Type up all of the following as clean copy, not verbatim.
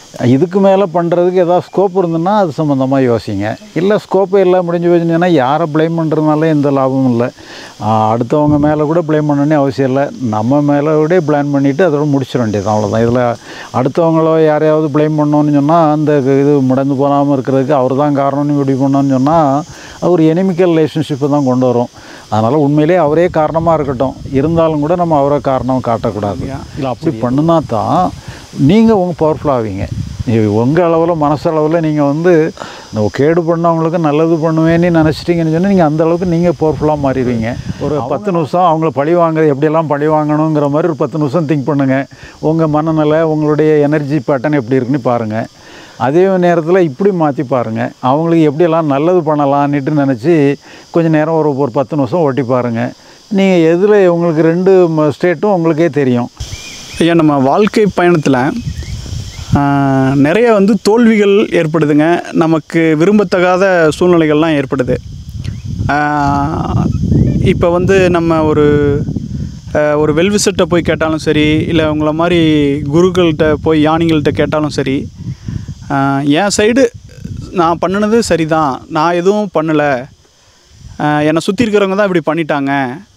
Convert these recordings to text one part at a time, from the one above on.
இதுக்கு மேலே பண்ணுறதுக்கு ஏதாவது ஸ்கோப் இருந்ததுன்னா அது சம்மந்தமாக யோசிங்க. இல்லை ஸ்கோப்பே எல்லாம் முடிஞ்சு போச்சுன்னா யாரை ப்ளேம் பண்ணுறதுனால எந்த லாபமும் இல்லை. அடுத்தவங்க மேலே கூட ப்ளேம் பண்ணணுன்னு அவசியம் இல்லை. நம்ம மேலே கூட பிளான் பண்ணிவிட்டு அதோட முடிச்சிட வேண்டியது, அவ்வளோதான். இதில் அடுத்தவங்களோ யாரையாவது ப்ளேம் பண்ணோன்னு சொன்னால் அந்த இது முடந்து போகாமல் இருக்கிறதுக்கு அவர் தான் காரணம்னு முடிவு பண்ணோன்னு சொன்னால் அது ஒரு எனிமிக்கல் ரிலேஷன்ஷிப்பை தான் கொண்டு வரும். அதனால் உண்மையிலே அவரே காரணமாக இருக்கட்டும், இருந்தாலும் கூட நம்ம அவரை காரணம் காட்டக்கூடாது. இல்லை அப்படி பண்ணுனா தான் நீங்கள் உங்கள் பவர்ஃபுல்லாவீங்க. உங்கள் அளவில் மனசளவில் நீங்கள் வந்து கேடு பண்ணவங்களுக்கு நல்லது பண்ணுவேன்னு நினச்சிட்டிங்கன்னு சொன்னால் நீங்கள் அந்தளவுக்கு நீங்கள் பவர்ஃபுல்லாக மாறிடுவீங்க. ஒரு 10 நிமிஷம் அவங்கள பழி வாங்குறது எப்படியெல்லாம் பழி வாங்கணுங்கிற மாதிரி ஒரு 10 நிமிஷம் திங்க் பண்ணுங்கள். உங்கள் மனநிலை உங்களுடைய எனர்ஜி பேட்டர்ன் எப்படி இருக்குன்னு பாருங்கள். அதே நேரத்தில் இப்படி மாற்றி பாருங்கள், அவங்களுக்கு எப்படியெல்லாம் நல்லது பண்ணலான்னுட்டு நினச்சி கொஞ்சம் நேரம் ஒரு 10 நிமிஷம் ஓட்டி பாருங்கள். நீங்கள் எதில் உங்களுக்கு 2 ஸ்டேட்டும் உங்களுக்கே தெரியும். ஐயா, நம்ம வாழ்க்கை பயணத்தில் நிறைய வந்து தோல்விகள் ஏற்படுதுங்க. நமக்கு விரும்பத்தகாத சூழ்நிலைகள்லாம் ஏற்படுது. இப்போ வந்து நம்ம ஒரு வெல்விசிட்டை போய் கேட்டாலும் சரி, இல்லை உங்களை மாதிரி குருக்கள்கிட்ட போய் ஞானிகள்கிட்ட கேட்டாலும் சரி, என் சைடு நான் பண்ணினது சரி தான், நான் எதுவும் பண்ணலை, என்னை சுற்றி இருக்கிறவங்க தான் இப்படி பண்ணிட்டாங்க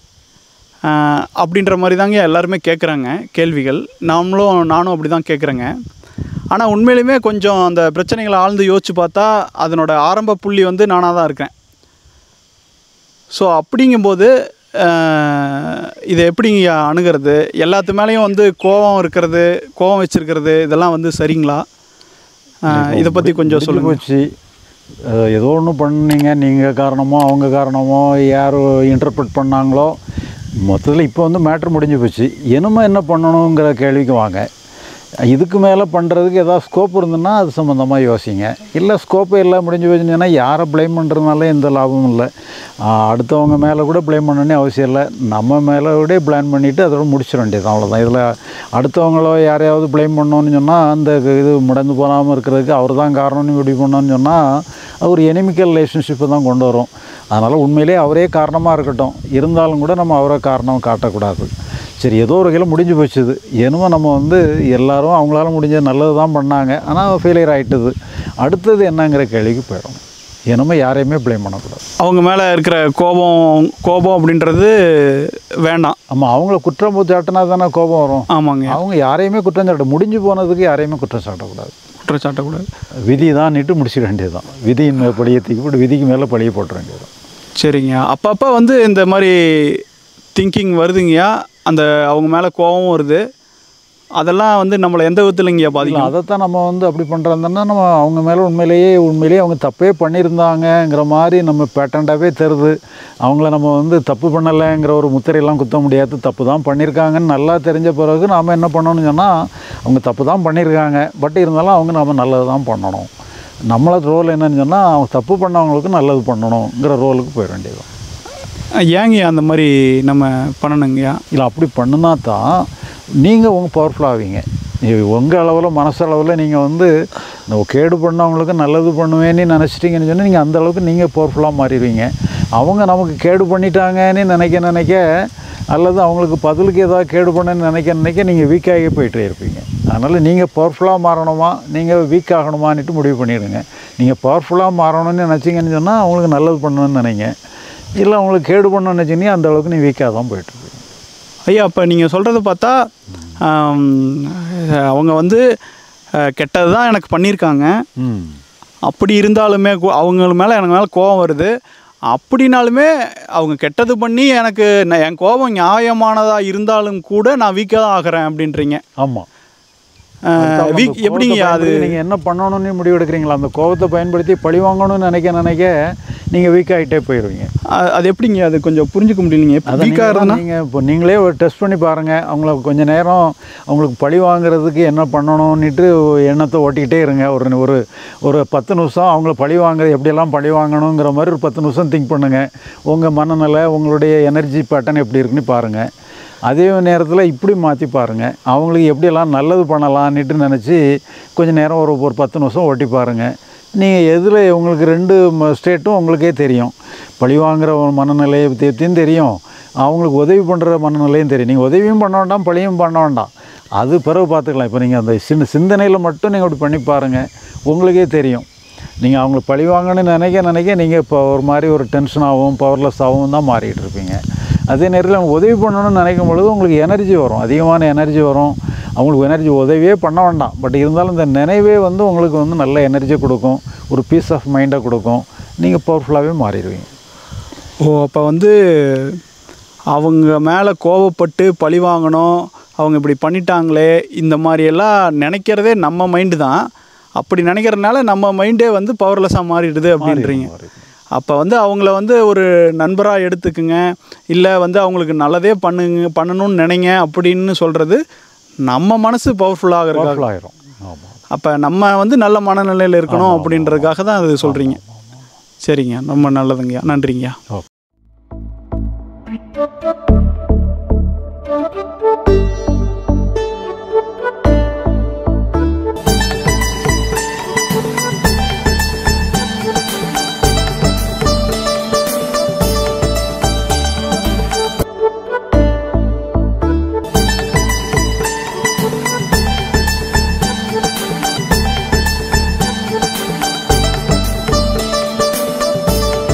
அப்படின்ற மாதிரி தாங்க எல்லாருமே கேட்குறாங்க கேள்விகள். நானும் அப்படி தான் கேட்குறேங்க. ஆனால் உண்மையிலுமே கொஞ்சம் அந்த பிரச்சனைகளை ஆழ்ந்து யோசித்து பார்த்தா அதனோட ஆரம்ப புள்ளி வந்து நானாக தான் இருக்கேன். ஸோ அப்படிங்கும்போது இதை எப்படிங்க அணுகிறது? எல்லாத்து மேலேயும் வந்து கோபம் வச்சுருக்கிறது இதெல்லாம் வந்து சரிங்களா? இதை பற்றி கொஞ்சம் சொல்லுங்கள். போச்சு, ஏதோ ஒன்று பண்ணீங்க, நீங்கள் காரணமோ அவங்க காரணமோ யார் இன்டர்பிரட் பண்ணாங்களோ, மொத்தத்தில் இப்போ வந்து மேட்ரு முடிஞ்சு போச்சு. இனிமே என்ன பண்ணணுங்கிற கேள்விக்கு வாங்க. இதுக்கு மேலே பண்ணுறதுக்கு ஏதாவது ஸ்கோப் இருந்ததுன்னா அது சம்மந்தமாக யோசிங்க. இல்லை ஸ்கோப்பே எல்லாம் முடிஞ்சு போச்சுன்னா யாரை ப்ளேம் பண்ணுறதுனால எந்த லாபமும் இல்லை. அடுத்தவங்க மேலே கூட ப்ளேம் பண்ணணுன்னு அவசியம் இல்லை. நம்ம மேலே கூட பிளான் பண்ணிவிட்டு அதோட முடிச்சிட வேண்டியது, அவ்வளோதான். இதில் அடுத்தவங்களோ யாரையாவது ப்ளேம் பண்ணோன்னு சொன்னால் அந்த இது முடந்து போகாமல் இருக்கிறதுக்கு அவர் தான் காரணம்னு முடிவு பண்ணோன்னு சொன்னால் அது ஒரு எனிமிக்கல் ரிலேஷன்ஷிப்பை தான் கொண்டு வரும். அதனால் உண்மையிலே அவரே காரணமாக இருக்கட்டும், இருந்தாலும் கூட நம்ம அவரை காரணம் காட்டக்கூடாது. சரி, ஏதோ ஒரு வகையில் முடிஞ்சு போச்சுது. என்னமோ நம்ம வந்து எல்லோரும் அவங்களால முடிஞ்ச நல்லது தான் பண்ணாங்க, ஆனால் ஃபெயிலியர் ஆகிட்டுது. அடுத்தது என்னங்கிற கேள்விக்கு போயிடும். என்னமோ யாரையுமே ப்ளேம் பண்ணக்கூடாது. அவங்க மேலே இருக்கிற கோபம் அப்படின்றது வேண்டாம். ஆமாம், அவங்கள குற்றம் சாட்டினா தானே கோபம் வரும். ஆமாங்க. அவங்க யாரையுமே குற்றம் சாட்ட, முடிஞ்சு போனதுக்கு யாரையுமே குற்றம் சாட்டக்கூடாது. விதி தான் நிட்டு முடிச்சிட வேண்டியது தான். விதியின் மேலே பழியை தூக்கி போட்டு விதிக்கு மேலே பழியை போட்டுற வேண்டியது தான். சரிங்க. அப்பப்போ வந்து இந்த மாதிரி திங்கிங் வருதுங்கய்யா, அந்த அவங்க மேலே கோபமும் வருது, அதெல்லாம் வந்து நம்மளை எந்த விதத்தில் இங்கே பாதிக்கும்? அதைத்தான் நம்ம வந்து அப்படி பண்ணுறதுன்னா நம்ம அவங்க மேலே உண்மையிலேயே அவங்க தப்பே பண்ணியிருந்தாங்கங்கிற மாதிரி நம்ம பேட்டண்டாகவே தருது. அவங்கள நம்ம வந்து தப்பு பண்ணலைங்கிற ஒரு முத்திரையெல்லாம் குத்த முடியாது. தப்பு தான் பண்ணியிருக்காங்கன்னு நல்லா தெரிஞ்ச பிறகு நாம் என்ன பண்ணணும்னு சொன்னால், அவங்க தப்பு தான் பண்ணியிருக்காங்க, பட் இருந்தாலும் அவங்க நம்ம நல்லது தான் பண்ணணும். நம்மளோட ரோல் என்னன்னு சொன்னால் அவங்க தப்பு பண்ணவங்களுக்கு நல்லது பண்ணணுங்கிற ரோலுக்கு போயிட வேண்டியது. ஏங்கய்யா அந்த மாதிரி நம்ம பண்ணணுங்கய்யா? இல்லை அப்படி பண்ணுனா தான் நீங்கள் உங்கள் பவர்ஃபுல்லாவீங்க. உங்கள் அளவில் மனசளவில் நீங்கள் வந்து கேடு பண்ணவங்களுக்கு நல்லது பண்ணுவேன்னு நினச்சிட்டிங்கன்னு சொன்னால் நீங்கள் அந்தளவுக்கு நீங்கள் பவர்ஃபுல்லாக மாறிடுவீங்க. அவங்க நமக்கு கேடு பண்ணிட்டாங்கன்னு நினைக்க அல்லது அவங்களுக்கு பதிலுக்கு ஏதாவது கேடு பண்ணன்னு நினைக்க நீங்கள் வீக்காகி போயிட்டே இருப்பீங்க. அதனால் நீங்கள் பவர்ஃபுல்லாக மாறணுமா நீங்கள் வீக் ஆகணுமான்ட்டு முடிவு பண்ணிவிடுங்க. நீங்கள் பவர்ஃபுல்லாக மாறணும்னு நினச்சிங்கன்னு சொன்னால் அவங்களுக்கு நல்லது பண்ணணும்னு நினைங்க. இல்லை அவங்களுக்கு கேடு பண்ணணும்னு நினச்சிங்கன்னா அந்தளவுக்கு நீ வீக்காக தான் போயிட்டுருக்கு. ஐயா, அப்போ நீங்கள் சொல்கிறத பார்த்தா அவங்க வந்து கெட்டது தான் எனக்கு பண்ணியிருக்காங்க, அப்படி இருந்தாலுமே அவங்க மேலே எனக்கு மேலே கோபம் வருது, அப்படின்னாலுமே அவங்க கெட்டது பண்ணி எனக்கு என் கோபம் நியாயமானதாக இருந்தாலும் கூட நான் வீக்காக தான் ஆகிறேன் அப்படின்றீங்க. ஆமாம். எப்படிங்க அது? நீங்கள் என்ன பண்ணணும்னு முடிவு எடுக்கிறீங்களா? அந்த கோபத்தை பயன்படுத்தி பழி வாங்கணும்னு நினைக்க நீங்கள் வீக் ஆகிட்டே போயிடுவீங்க. அது எப்படிங்க? அது கொஞ்சம் புரிஞ்சுக்க முடியலைங்க. வீக்காக இருந்தால் நீங்கள் இப்போ நீங்களே ஒரு டெஸ்ட் பண்ணி பாருங்கள். அவங்கள கொஞ்சம் நேரம் அவங்களுக்கு பழி வாங்குறதுக்கு என்ன பண்ணணும்னுட்டு எண்ணத்தை ஓட்டிக்கிட்டே இருங்க. ஒரு 10 நிமிஷம் அவங்கள பழி வாங்குறது எப்படியெல்லாம் பழி வாங்கணுங்கிற மாதிரி ஒரு 10 நிமிஷம் திங்க் பண்ணுங்கள். உங்கள் மனநிலை உங்களுடைய எனர்ஜி பேட்டர்ன் எப்படி இருக்குன்னு பாருங்கள். அதே நேரத்தில் இப்படி மாற்றி பாருங்கள், அவங்களுக்கு எப்படியெல்லாம் நல்லது பண்ணலான்னுட்டு நினச்சி கொஞ்சம் நேரம் ஒரு 10 நிமிஷம் ஓட்டி பாருங்கள். நீங்கள் எதில் உங்களுக்கு 2 ஸ்டேட்டும் உங்களுக்கே தெரியும். பழி வாங்குகிற மனநிலையை பற்றியும் தெரியும், அவங்களுக்கு உதவி பண்ணுற மனநிலையும் தெரியும். நீங்கள் உதவியும் பண்ண வேண்டாம், பழியும் பண்ண வேண்டாம். அது பிறகு பார்த்துக்கலாம். இப்போ நீங்கள் அந்த சிந்தனையில் மட்டும் நீங்கள் அப்படி பண்ணி பாருங்கள், உங்களுக்கே தெரியும். நீங்கள் அவங்கள பழி வாங்கணும்னு நினைக்க நீங்கள் இப்போ ஒரு மாதிரி ஒரு டென்ஷனாகவும் பவர்லெஸ்ஸாகவும் தான் மாறிக்கிட்டு இருப்பீங்க. அதே நேரத்தில் அவங்க உதவி பண்ணணும்னு நினைக்கும் பொழுது உங்களுக்கு எனர்ஜி வரும், அதிகமான எனர்ஜி வரும். அவங்களுக்கு எனர்ஜி உதவியே பண்ண வேண்டாம், பட் இருந்தாலும் இந்த நினைவே வந்து உங்களுக்கு வந்து நல்ல எனர்ஜி கொடுக்கும், ஒரு பீஸ் ஆஃப் மைண்டை கொடுக்கும். நீங்கள் பவர்ஃபுல்லாகவே மாறிடுவீங்க. அப்போ வந்து அவங்க மேலே கோவப்பட்டு பழி வாங்கணும், அவங்க இப்படி பண்ணிட்டாங்களே, இந்த மாதிரியெல்லாம் நினைக்கிறதே நம்ம மைண்டு தான். அப்படி நினைக்கிறதுனால நம்ம மைண்டே வந்து பவர்லெஸ்ஸாக மாறிடுது அப்படின்றீங்க. அப்போ வந்து அவங்கள வந்து ஒரு நண்பராக எடுத்துக்குங்க, இல்லை வந்து அவங்களுக்கு நல்லதே பண்ணணும்னு நினைங்க அப்படின்னு சொல்கிறது நம்ம மனசு பவர்ஃபுல்லாக ஆயிரும். அப்போ நம்ம வந்து நல்ல மனநிலையில் இருக்கணும் அப்படின்றதுக்காக தான் அது சொல்கிறீங்க. சரிங்க, ரொம்ப நல்லதுங்கய்யா, நன்றிங்கய்யா.